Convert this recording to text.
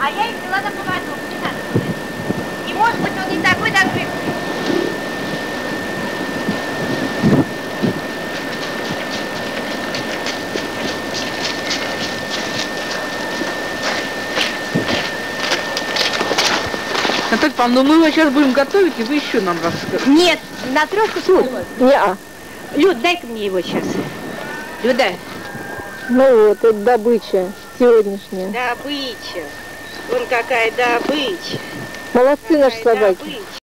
А я их взяла на поводок, не надо было. И может быть он не такой добрый. Наталья Павловна, мы его сейчас будем готовить, и вы еще нам расскажете. Нет, на трошку сумму. Не-а. Люд, дай-ка мне его сейчас. Люда. Ну вот, это добыча сегодняшняя. Добыча. Вон какая добыча. Молодцы наши собаки. Добыча.